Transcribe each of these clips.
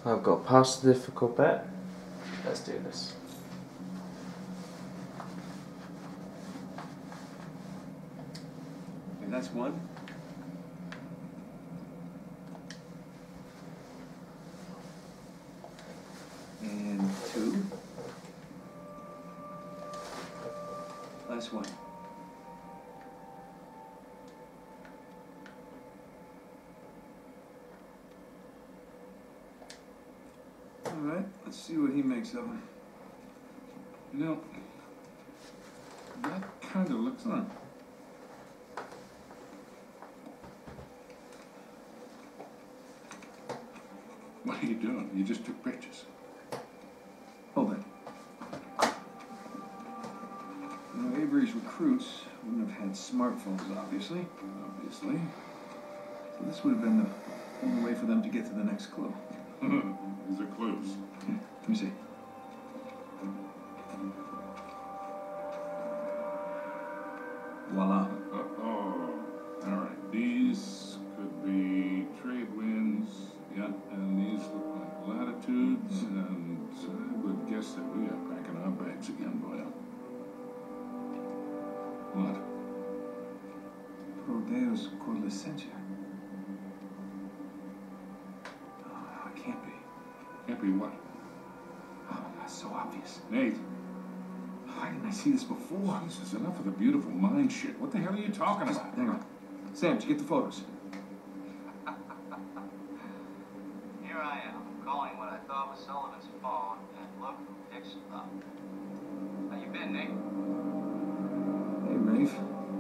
I've got past the difficult bit. Let's do this. And that's one. And two. Last one. All right, let's see what he makes of it. You know, that kind of looks on. What are you doing? You just took pictures. Hold it. You know, Avery's recruits wouldn't have had smartphones, obviously. Obviously. So this would have been the only way for them to get to the next clue. These are clues. Yeah, let me see. Voila. Oh, all right. These could be trade winds. Yeah, and these look like latitudes. And I would guess that we are packing our bags again, Boyle. What? Rodeos con licencia. Oh, it can't be. Can't be what? Oh, that's so obvious. Nate. Why didn't I see this before? Jesus, enough of the beautiful mind shit. What the hell are you talking about? Hang on. Sam, did you get the photos? Here I am, calling what I thought was Sullivan's phone, and look who picks up. How you been, Nate? Hey, Rafe.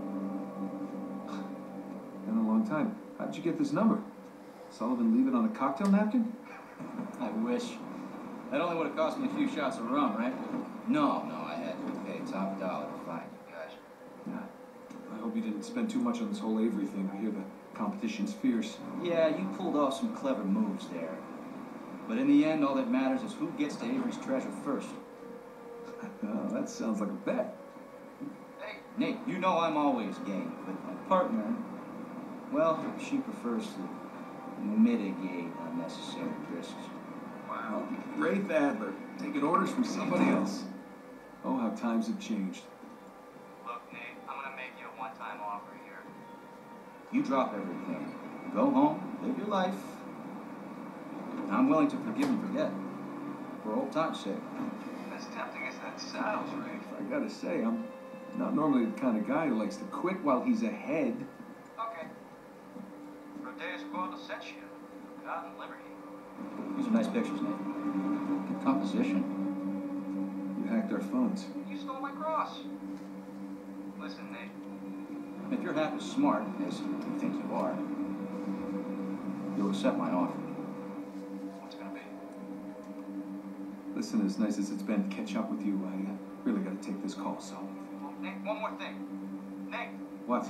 Been a long time. How'd you get this number? Sullivan leave it on a cocktail napkin? I wish. That only would have cost me a few shots of rum, right? No, I had to pay top dollar to find you guys. Yeah. I hope you didn't spend too much on this whole Avery thing. I hear the competition's fierce. Yeah, you pulled off some clever moves there. But in the end, all that matters is who gets to Avery's treasure first. Oh, that sounds like a bet. Hey, Nate, you know I'm always game, but my partner, well, she prefers to mitigate unnecessary risks. Wow. Rafe Adler, taking orders from somebody else. Oh, how times have changed. Look, Nate, I'm gonna make you a one-time offer here. You drop everything, go home, live your life. I'm willing to forgive and forget, for old time's sake. As tempting as that sounds, Rafe. I gotta say, I'm not normally the kind of guy who likes to quit while he's ahead. Okay. Rodeo's quote sets you. God and liberty. These are nice pictures, Nate. Good composition. You hacked our phones. You stole my cross. Listen, Nate. If you're half as smart as you think you are, you'll accept my offer. What's it gonna be? Listen, as nice as it's been to catch up with you, I really gotta take this call, so. Well, Nate, one more thing. Nate! What?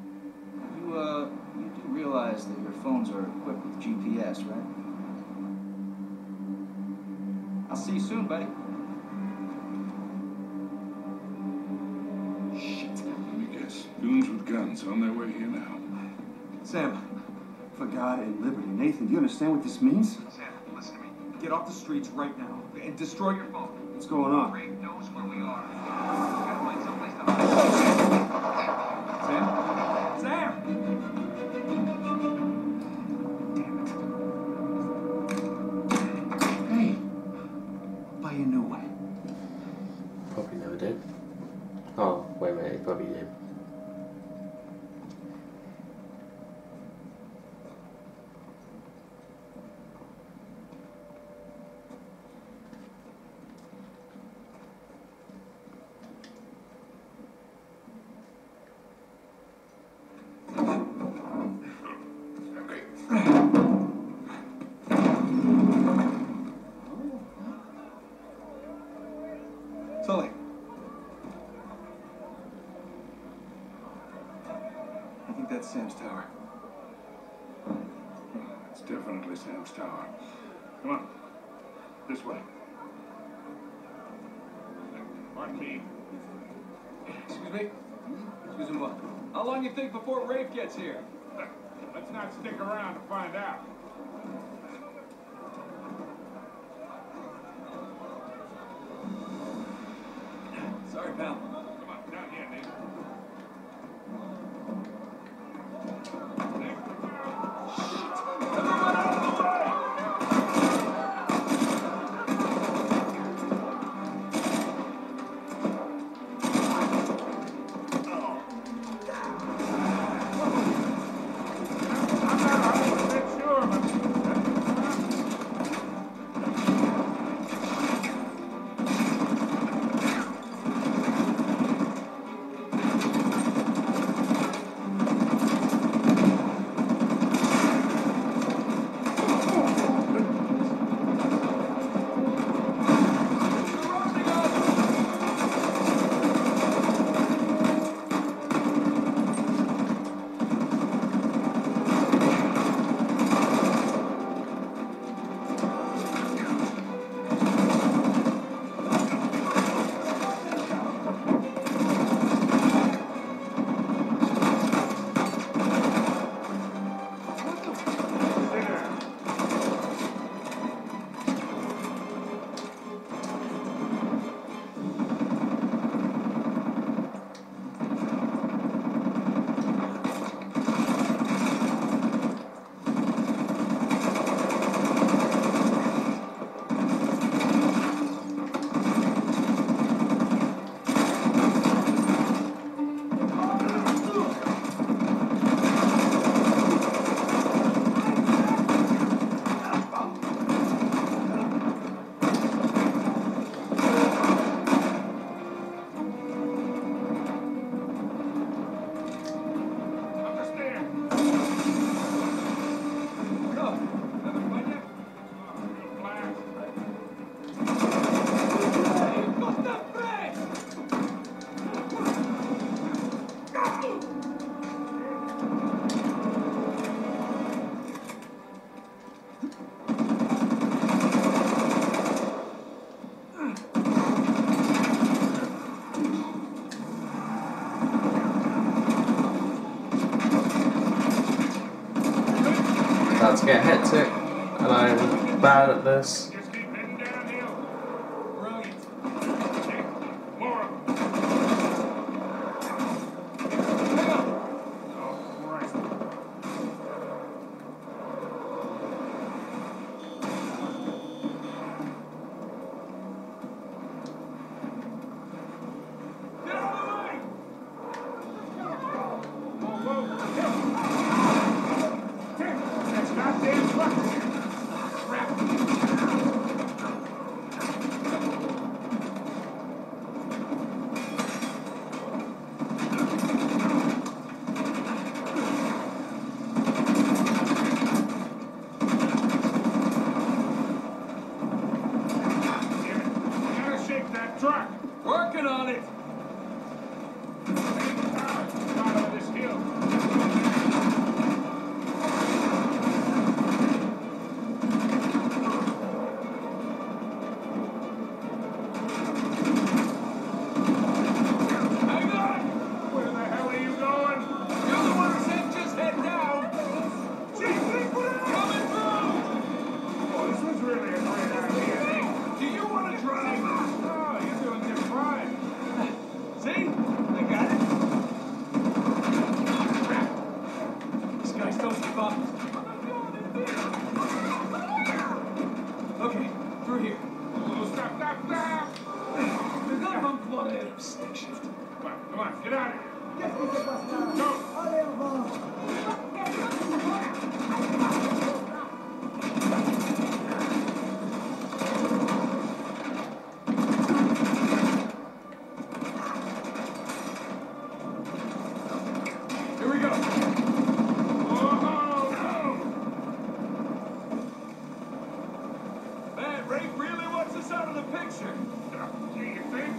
You do realize that your phones are equipped with GPS, right? I'll see you soon, buddy. Shit. Let me guess. Goons with guns on their way here now. Sam, for God and liberty. Nathan, do you understand what this means? Sam, listen to me. Get off the streets right now and destroy Your phone. What's going on? Ray knows where we are. We gotta find someplace to hide. Sam? Sam! Damn it. Hey, I'll buy you a new one. Probably never did. Oh, wait a minute, he probably did. Sully. I think that's Sam's tower. It's definitely Sam's tower. Come on. This way. Pardon me. Excuse me? Excuse me, what? How long do you think before Rafe gets here? Let's not stick around to find out. get hectic, and I'm bad at this. Just keep heading downhill. Brilliant. More of them. Oh, Christ. Get out of the way! Whoa, whoa. That's goddamn truck. Crap. Damn it. Gotta shake that truck. Working on it. Bottom of this hill. Hang on! Where the hell are you going? You're the one who said just head down. Gee, coming through! Oh, this was really a great idea. Do you want to drive? Oh, you're doing just fine. See? I got it. Crap. This guy's toasty bottles. Okay, through here. Oh, stop. Stick shift. Come on, get out of here. Go. Here we go. Whoa. Man, Ray really wants us out of the picture. Do you think?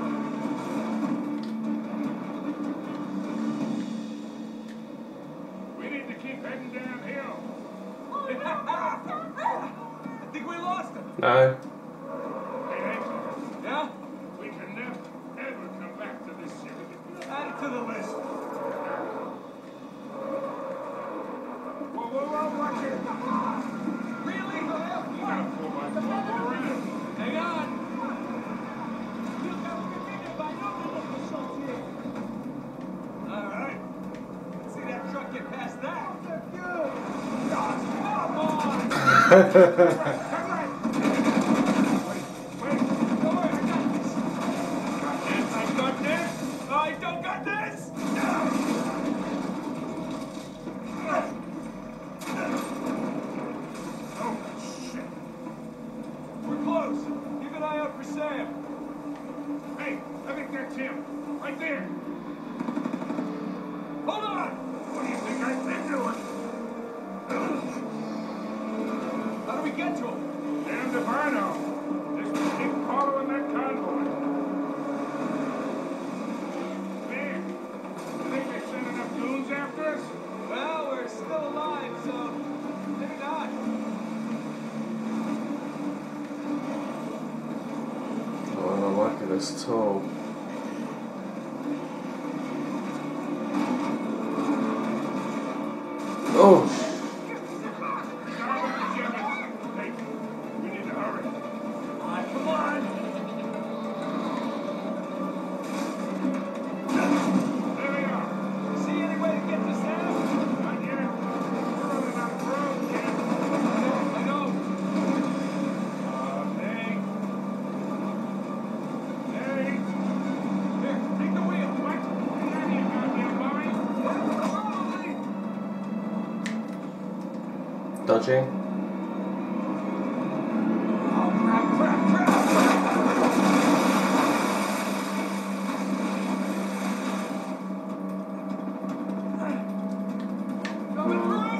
We need to keep heading downhill. I think we lost him. No. Hey, Hank, Yeah? we can never, ever come back to this city. Add it to the list. Whoa, watch it. Really? You got a 4x4, go around. Hang on. All right. Let's see that truck get past that. Come on! Turn right. Wait. Don't worry, I got this. I got this. I don't got this! Oh, shit. We're close. Keep an eye out for Sam. Hey, I think that's him. Right there. Hold on! What do you think I've been doing? How do we get to him? Damned if I know. Just keep following that convoy. Man, you think they sent enough goons after us? Well, we're still alive, so maybe not. Oh, I'm not liking this at all. Oh, Hey, we need to hurry. Come on! There they are. See any way to get to Sam? Not yet. We're running out of road, kid. I know. Hey. Hey. Here, take the wheel. What? Get out of here, goddamn mind. Probably. dodging. Oh, crap. Coming through!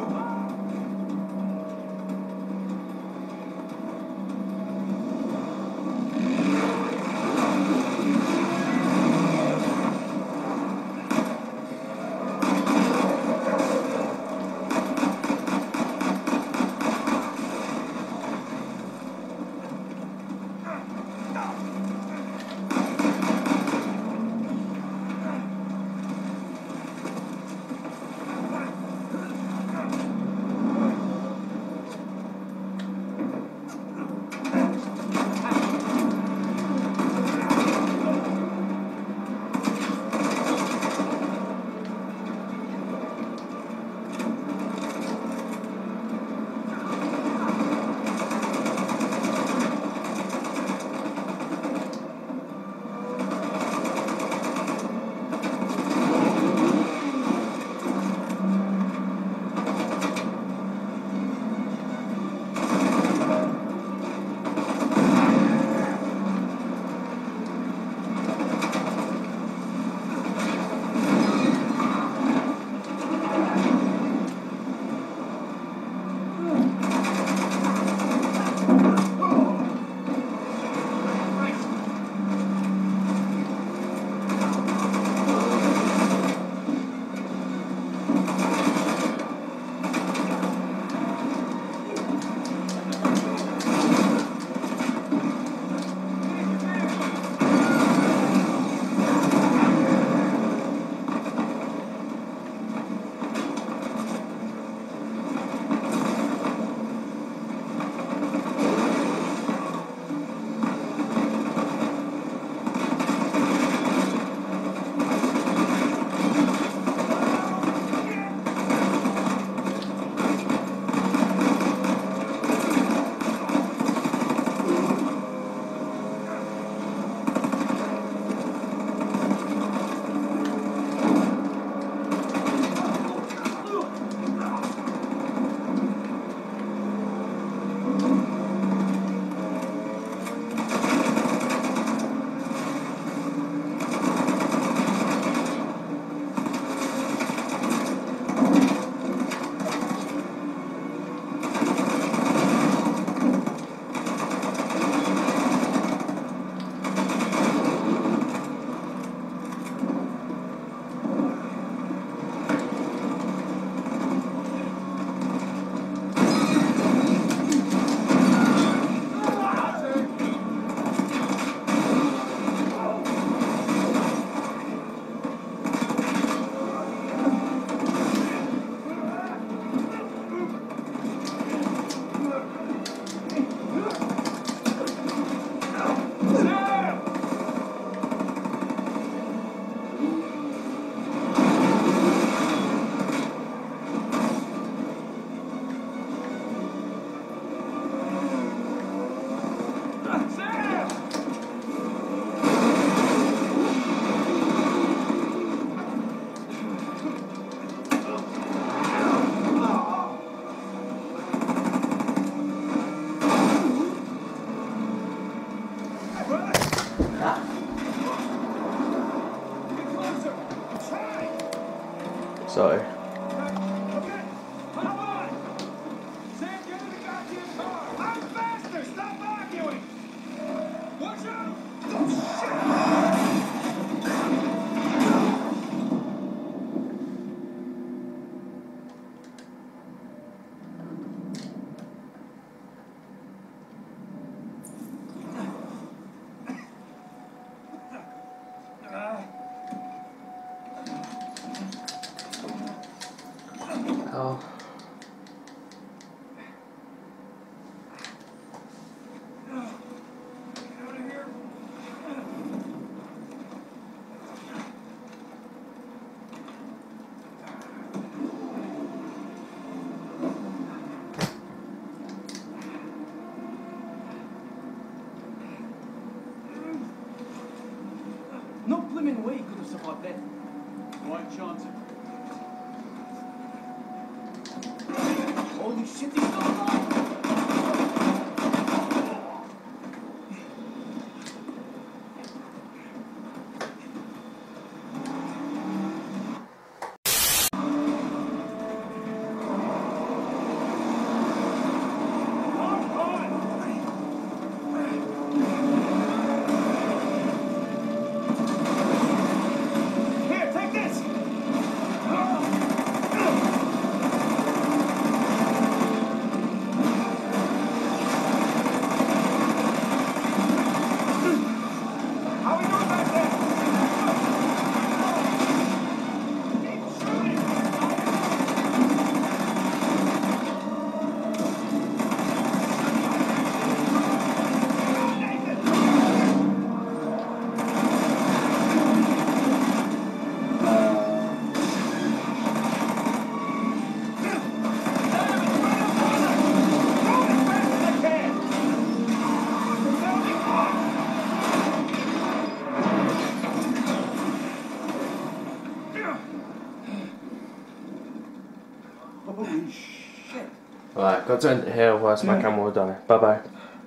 Sorry. Oh. No blimmin' way he could have survived that. Right chance. Holy shit, he's still alive! Here, take this! How we doing back there? Keep shooting! Holy shit. Right, got to end it here, otherwise my camera will die. Bye bye.